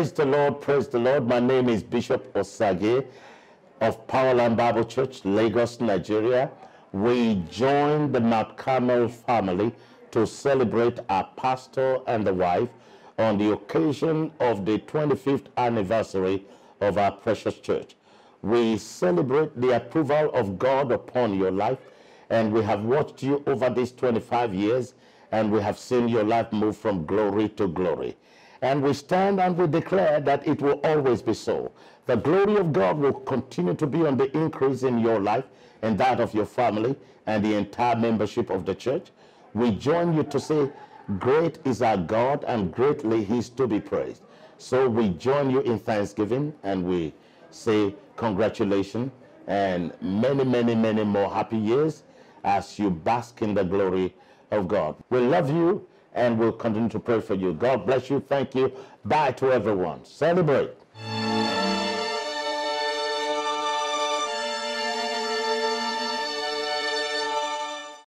Praise the Lord, praise the Lord. My name is Bishop Osagie of Powerland Bible Church, Lagos, Nigeria. We join the Mount Carmel family to celebrate our pastor and the wife on the occasion of the 25th anniversary of our precious church. We celebrate the approval of God upon your life, and we have watched you over these 25 years, and we have seen your life move from glory to glory. And we stand and we declare that it will always be so. The glory of God will continue to be on the increase in your life and that of your family and the entire membership of the church. We join you to say, great is our God and greatly he is to be praised. So we join you in thanksgiving and we say congratulations and many, many, many more happy years as you bask in the glory of God. We love you and we'll continue to pray for you. God bless you. Thank you. Bye to everyone. Celebrate.